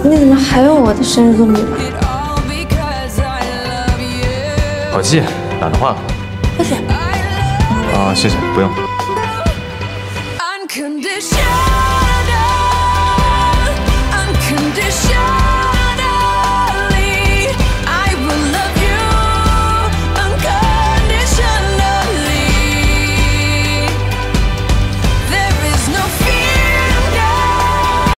你怎么还有我的生日做密码？ 好记，懒得换了。 谢谢。 啊，谢谢，不用。